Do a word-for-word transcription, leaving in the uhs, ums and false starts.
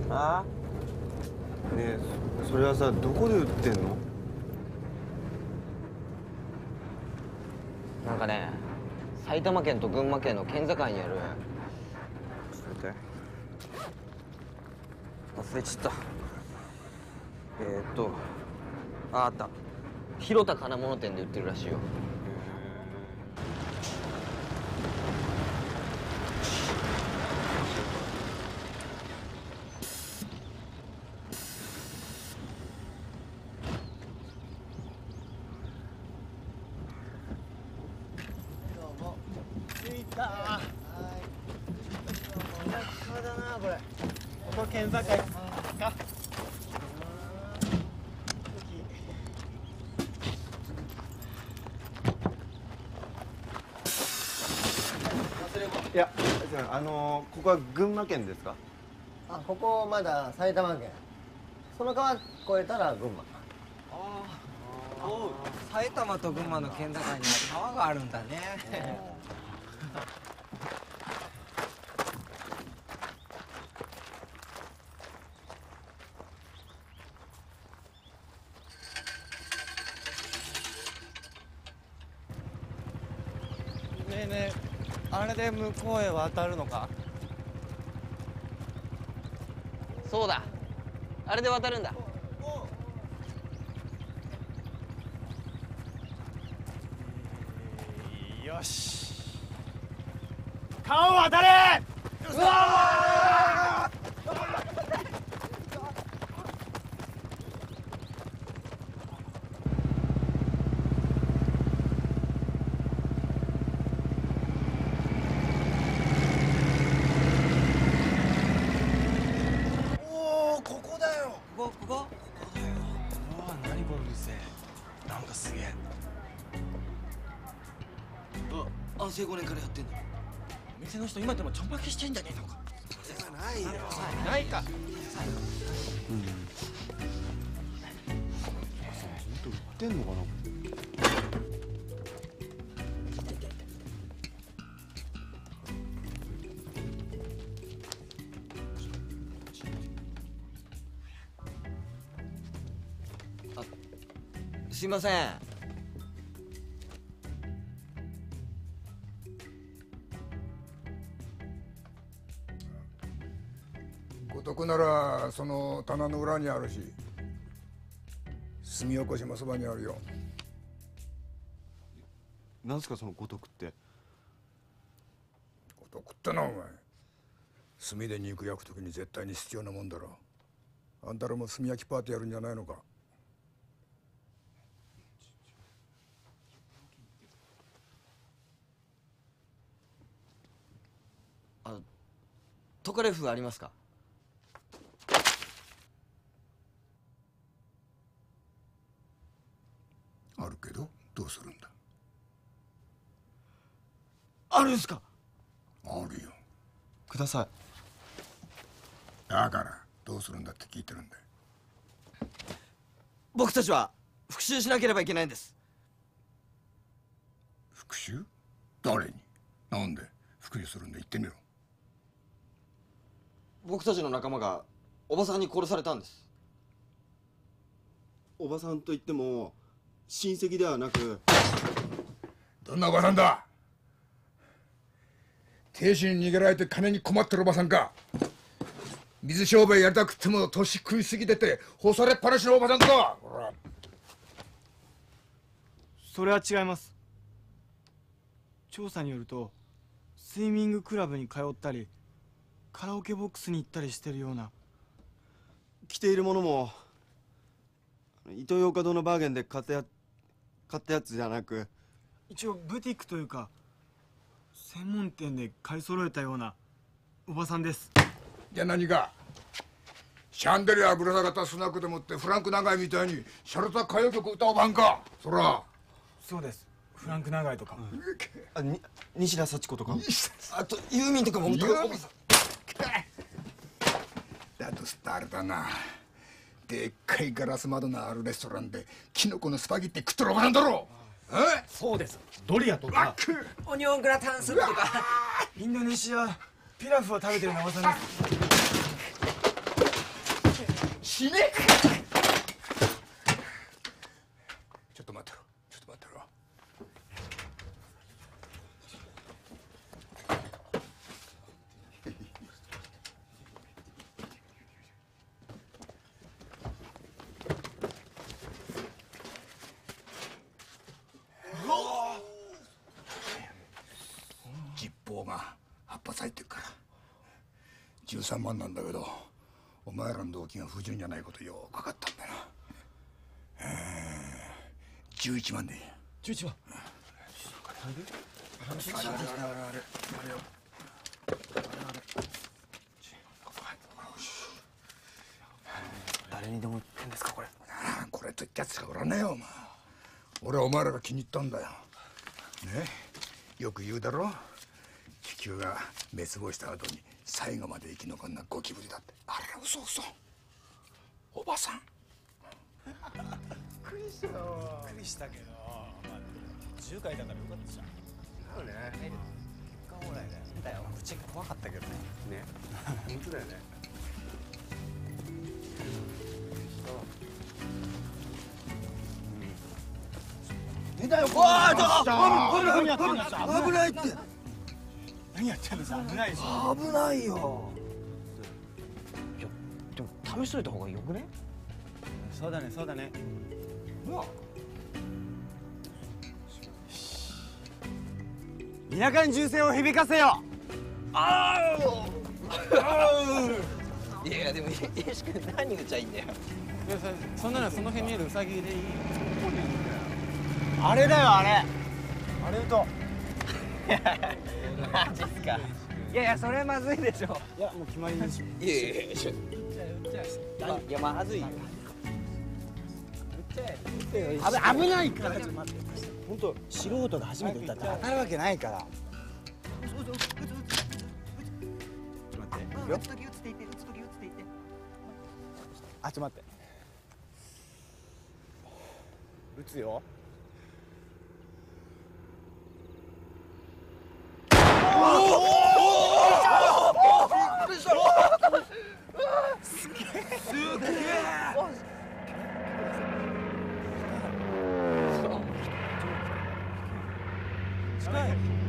ああ、ねえ、そそれはさ、どこで売ってんの？ なんかね、埼玉県と群馬県の県境にある。 ちょっと待って、 忘れちゃった。えー、っとああった、広田金物店で売ってるらしいよ。 着いた。はい。田舎だなこれ。ここ県境か。 いや、あのー、ここは群馬県ですか？ あ、ここまだ埼玉県。その川越えたら群馬。 ああ、おう、埼玉と群馬の県境に川があるんだね。ねえねえ、あれで向こうへ渡るのか？ そうだ、あれで渡るんだ。 よし、川を渡れ。うわおお、ここだよ。ここ、ここ、ここだよ。うわ、何この店。なんかすげえ。あ、安政ごねんからやってんの。お店の人今でもちょんまきしてんじゃねえのか。それはないよ。 ないか。 うん。本当売ってんのかな？ すいません。 五徳ならその棚の裏にあるし、炭起こしもそばにあるよ。 なんすかその五徳って？ 五徳ってな、お前炭で肉焼くときに絶対に必要なもんだろ。あんたらも炭焼きパーティーやるんじゃないのか？ あ、トカレフありますか？ あるけどどうするんだ？ あるんすか？ あるよ。 ください。 だからどうするんだって聞いてるんだよ。 僕たちは復讐しなければいけないんです。 復讐？誰に？なんで復讐するんだ？言ってみろ。 僕たちの仲間がおばさんに殺されたんです。 おばさんといっても親戚ではなく。 どんなおばさんだ？亭主に逃げられて金に困ってるおばさんか？水商売やりたくっても年食いすぎてて干されっぱなしのおばさんか？ それは違います。調査によるとスイミングクラブに通ったりカラオケボックスに行ったりしてるような。 着ているものもイトーヨーカドーのバーゲンで買ったや買ったやつじゃなく、 一応ブティックというか専門店で買い揃えたようなおばさんです。 じゃあ何かシャンデリアぶら下がったスナックでもってフランク長井みたいにシャレた歌謡曲歌おばんか？そらそうです。フランク長井とか、 うん、 あに西田幸子とか、 あとユーミンとかも歌う。 だとすっとあれだな、でっかいガラス窓のあるレストランでキノコのスパゲッティ食ってるおばさんだろ。え？ そうです。ドリアとかオニオングラタンスープとかインドネシアピラフを食べてるようなおばさんです。 死ね。ちょっと待ってろ、ちょっと待ってろ。実報がはっ発入ってるからじゅうさんまんなんだけど、お前らの動機が不純じゃないことよく分かったんだよな。えー、じゅういちまんでいい。 じゅういちまん。 あれあれあれあれあれよ。 誰にでも言ってんですかこれ。 ああこれといったやつがおらんねえよお前。俺はお前らが気に入ったんだよ。ね、よく言うだろ、地球が滅亡した後に最後まで生き残んなゴキブリだって。あれは嘘嘘。おばさん。 びっくりしたよ。びっくりしたけど、まあじゅうかいだからよかったじゃん。そうね。結果オーライだよ。だよ。口が怖かったけどね。ね。本当だよね。 出たよ。 わあ、ちょっと何やってんのさ。 危ないって。 何やってんのさ。危ないでしょ。 危ないよ。 いやでも試しといた方がよくね。 そうだね、そうだね。 田舎に銃声を響かせよ。 いやいやでも石君何言っちゃいいんだよ。 いやそそんなのその辺にいるウサギでいい。 あれだよあれ。あれと。 マジっすか。いやいやそれはまずいでしょ。 いやもう決まりでしょ。 いやいやいやちょいやまずいよ。 危危ないから。ちょっと待って。本当素人が初めて撃ったって当たるわけないから。ちょっと待って。よ。あ、ちょっと待って。撃つよ。 近い。